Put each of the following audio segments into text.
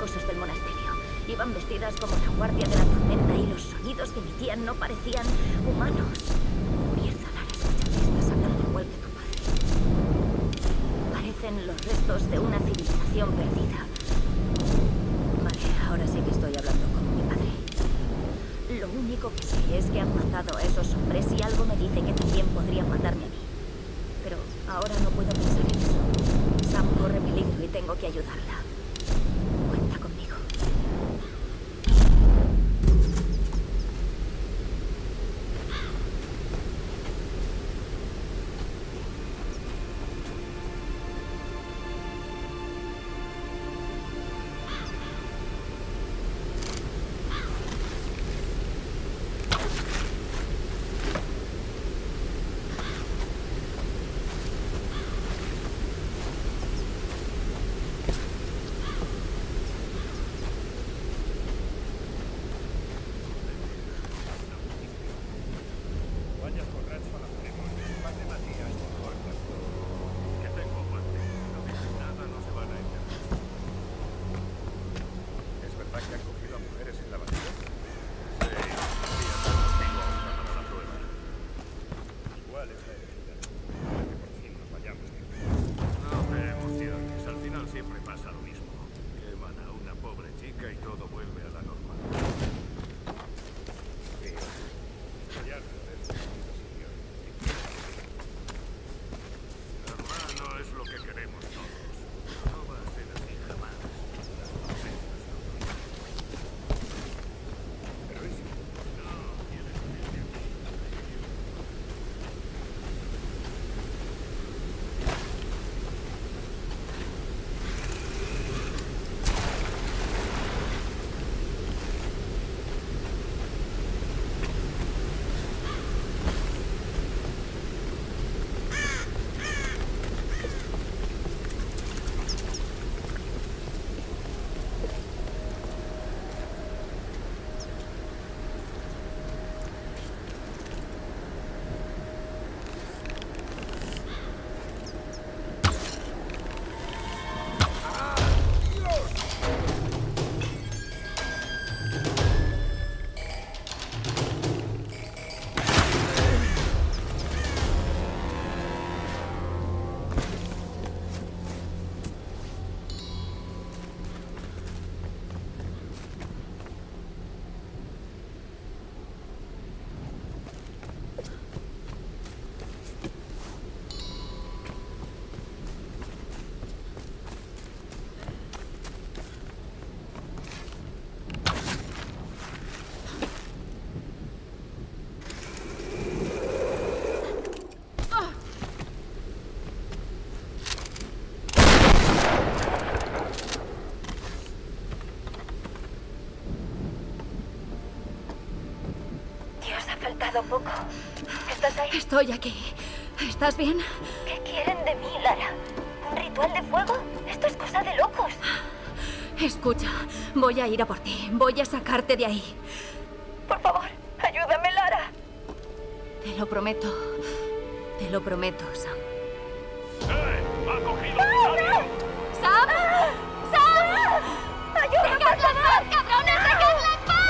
cosas del monasterio. Iban vestidas como la guardia de la tormenta y los sonidos que emitían no parecían humanos. Mierda, Lara, escúchate, estás hablando igual que tu padre. Parecen los restos de una civilización perdida. Vale, ahora sí que estoy hablando como mi padre. Lo único que sé es que han matado a esos hombres y algo me dice que también podrían matarme a mí. Pero ahora no puedo pensar en eso. Sam corre peligro y tengo que ayudarla. Cuenta conmigo. Faltado poco. ¿Estás ahí? Estoy aquí. ¿Estás bien? ¿Qué quieren de mí, Lara? ¿Un ritual de fuego? Esto es cosa de locos. Escucha, voy a ir a por ti. Voy a sacarte de ahí. Por favor, ayúdame, Lara. Te lo prometo. Te lo prometo, Sam. ¡Ha cogido ¡No! ¡Sam! ¡Sam! ¡Ayúdame! ¡Dejadla en paz, cabrones! ¡Dejadla en paz!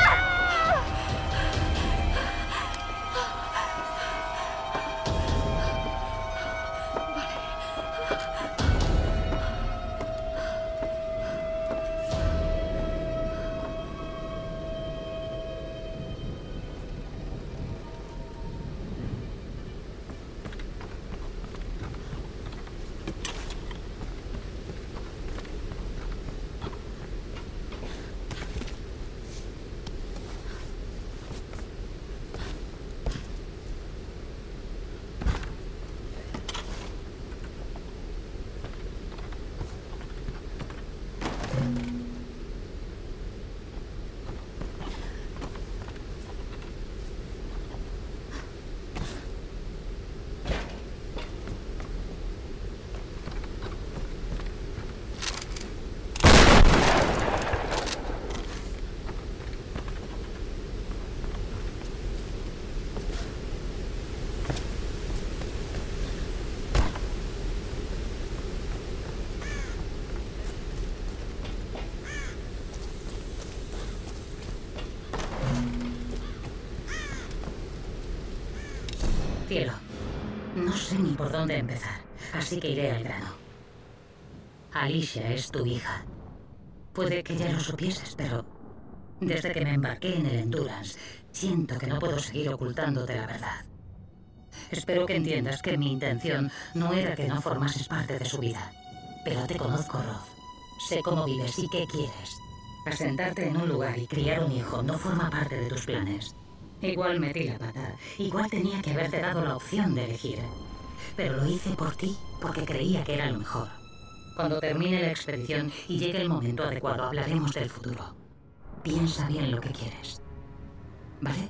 Cielo, no sé ni por dónde empezar, así que iré al grano. Alicia es tu hija. Puede que ya lo supieses, pero desde que me embarqué en el Endurance, siento que no puedo seguir ocultándote la verdad. Espero que entiendas que mi intención no era que no formases parte de su vida. Pero te conozco, Roth. Sé cómo vives y qué quieres. Asentarte en un lugar y criar un hijo no forma parte de tus planes. Igual metí la pata, igual tenía que haberte dado la opción de elegir. Pero lo hice por ti, porque creía que era lo mejor. Cuando termine la expedición y llegue el momento adecuado, hablaremos del futuro. Piensa bien lo que quieres. ¿Vale?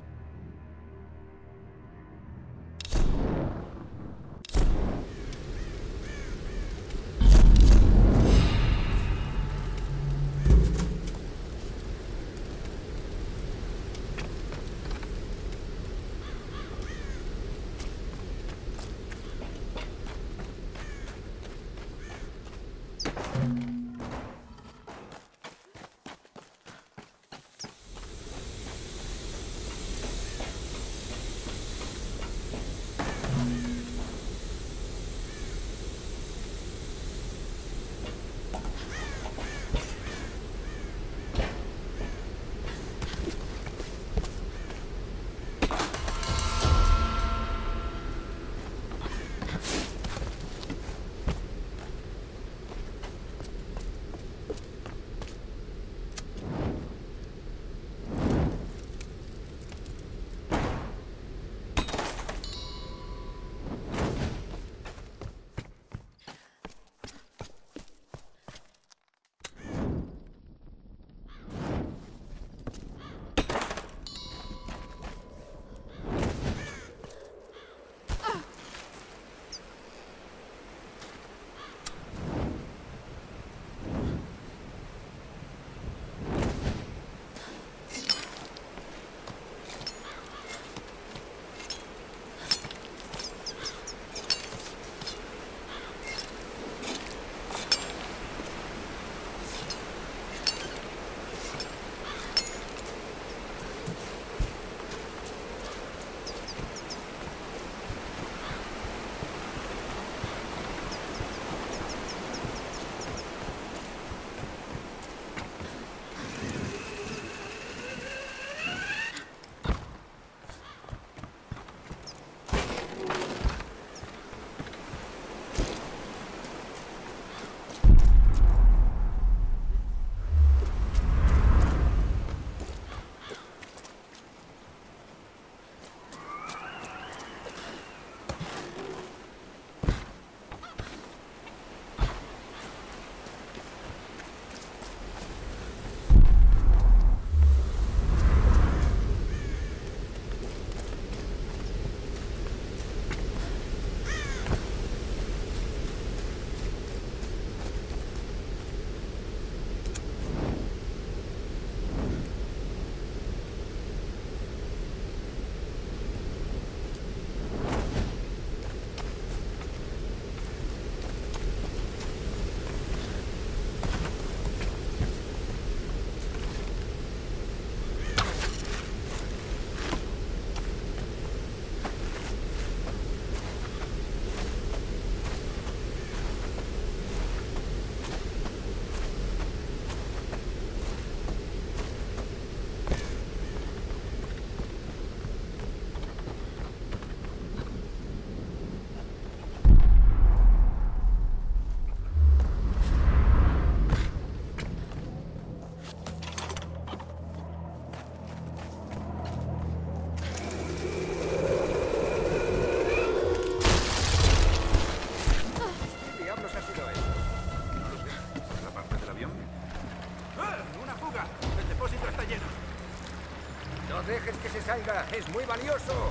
salga. ¡Es muy valioso!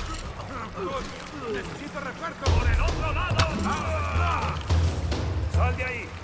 ¡Necesito refuerzo! ¡Por el otro lado! ¡Sal de ahí!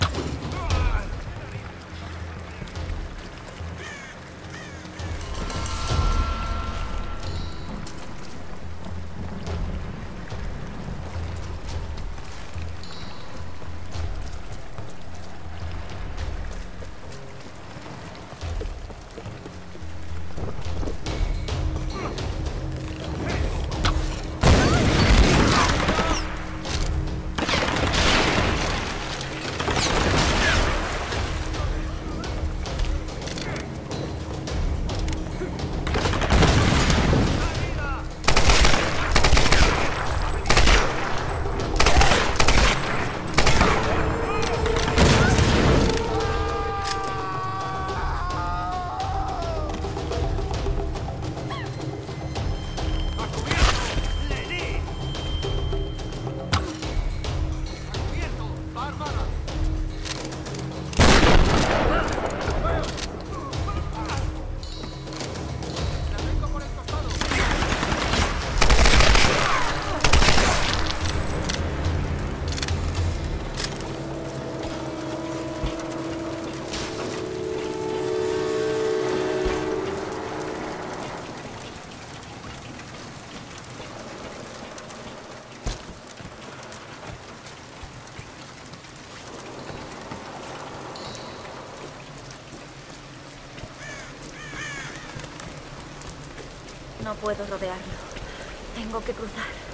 No puedo rodearlo. Tengo que cruzar.